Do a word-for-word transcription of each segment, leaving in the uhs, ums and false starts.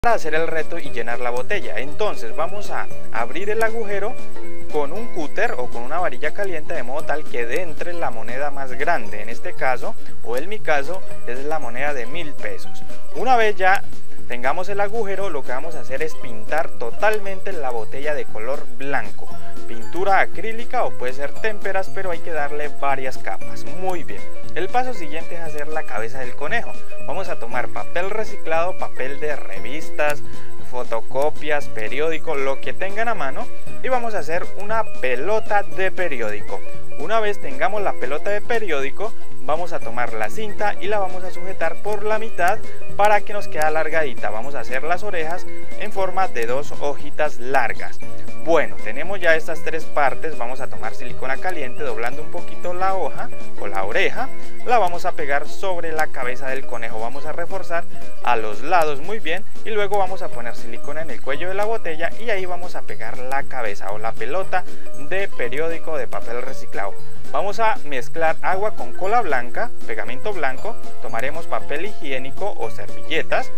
para hacer el reto y llenar la botella. Entonces vamos a abrir el agujero con un cúter o con una varilla caliente de modo tal que entre la moneda más grande, en este caso o en mi caso es la moneda de mil pesos. Una vez ya tengamos el agujero, lo que vamos a hacer es pintar totalmente la botella de color blanco, pintura acrílica o puede ser témperas, pero hay que darle varias capas. Muy bien, el paso siguiente es hacer la cabeza del conejo. Vamos a tomar papel reciclado, papel de revistas, fotocopias, periódico, lo que tengan a mano, y vamos a hacer una pelota de periódico. Una vez tengamos la pelota de periódico, vamos a tomar la cinta y la vamos a sujetar por la mitad para que nos quede alargadita. Vamos a hacer las orejas en forma de dos hojitas largas. Bueno, tenemos ya estas tres partes. Vamos a tomar silicona caliente, doblando un poquito la hoja o la oreja, la vamos a pegar sobre la cabeza del conejo. Vamos a reforzar a los lados muy bien y luego vamos a poner silicona en el cuello de la botella y ahí vamos a pegar la cabeza o la pelota de periódico de papel reciclado. Vamos a mezclar agua con cola blanca, pegamento blanco, tomaremos papel higiénico o servilletas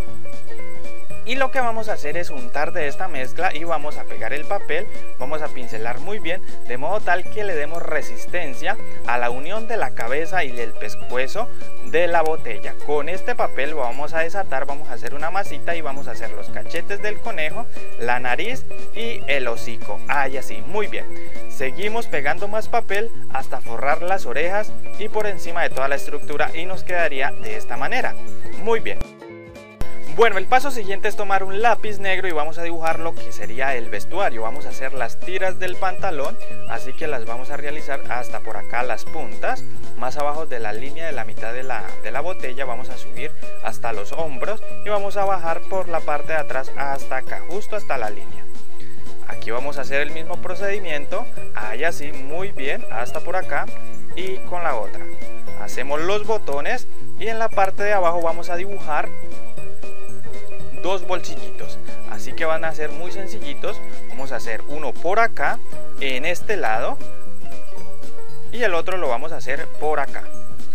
y lo que vamos a hacer es untar de esta mezcla y vamos a pegar el papel, vamos a pincelar muy bien de modo tal que le demos resistencia a la unión de la cabeza y el pescuezo de la botella. Con este papel lo vamos a desatar, vamos a hacer una masita y vamos a hacer los cachetes del conejo, la nariz y el hocico. Ahí así, muy bien. Seguimos pegando más papel hasta forrar las orejas y por encima de toda la estructura y nos quedaría de esta manera. Muy bien. Bueno, el paso siguiente es tomar un lápiz negro y vamos a dibujar lo que sería el vestuario. Vamos a hacer las tiras del pantalón, así que las vamos a realizar hasta por acá las puntas. Más abajo de la línea de la mitad de la, de la botella vamos a subir hasta los hombros y vamos a bajar por la parte de atrás hasta acá, justo hasta la línea. Aquí vamos a hacer el mismo procedimiento, ahí así, muy bien, hasta por acá y con la otra. Hacemos los botones y en la parte de abajo vamos a dibujar dos bolsillitos, así que van a ser muy sencillitos. Vamos a hacer uno por acá en este lado y el otro lo vamos a hacer por acá.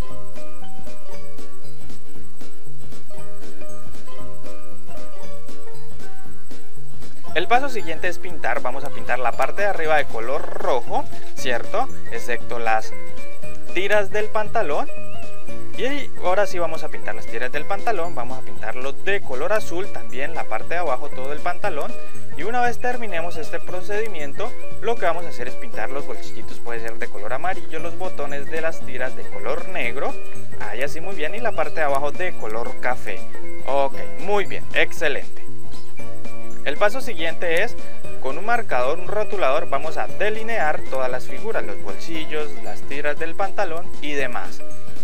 El paso siguiente es pintar. Vamos a pintar la parte de arriba de color rojo, ¿cierto? Excepto las tiras del pantalón. Y ahora sí vamos a pintar las tiras del pantalón, vamos a pintarlo de color azul, también la parte de abajo, todo el pantalón. Y una vez terminemos este procedimiento, lo que vamos a hacer es pintar los bolsillitos, puede ser de color amarillo, los botones de las tiras de color negro, ahí así muy bien, y la parte de abajo de color café. Ok, muy bien, excelente. El paso siguiente es, con un marcador, un rotulador, vamos a delinear todas las figuras, los bolsillos, las tiras del pantalón y demás.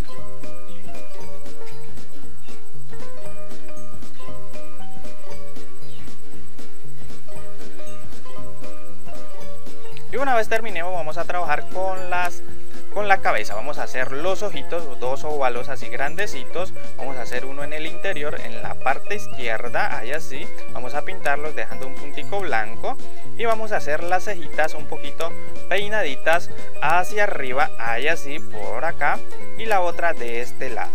Y una vez terminemos vamos a trabajar con las con la cabeza. Vamos a hacer los ojitos, dos óvalos así grandecitos. Vamos a hacer uno en el interior, en la parte izquierda, ahí así. Vamos a pintarlos dejando un puntico blanco. Y vamos a hacer las cejitas un poquito peinaditas hacia arriba, ahí así, por acá. Y la otra de este lado.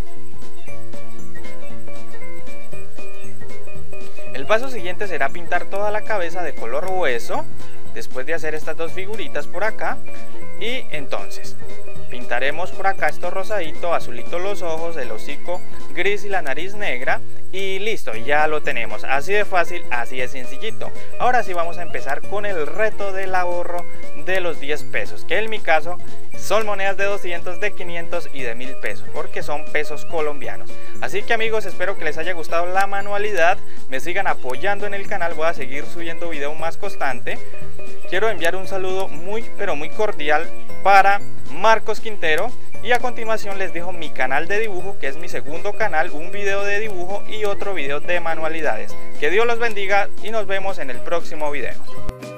El paso siguiente será pintar toda la cabeza de color hueso. Después de hacer estas dos figuritas por acá, y entonces pintaremos por acá esto rosadito, azulito los ojos, el hocico gris y la nariz negra y listo, ya lo tenemos. Así de fácil, así de sencillito. Ahora sí vamos a empezar con el reto del ahorro de los diez pesos, que en mi caso son monedas de doscientos, de quinientos y de mil pesos, porque son pesos colombianos. Así que amigos, espero que les haya gustado la manualidad, me sigan apoyando en el canal, voy a seguir subiendo video más constante. Quiero enviar un saludo muy pero muy cordial para Marcos Quintero y a continuación les dejo mi canal de dibujo, que es mi segundo canal, un video de dibujo y otro video de manualidades. Que Dios los bendiga y nos vemos en el próximo video.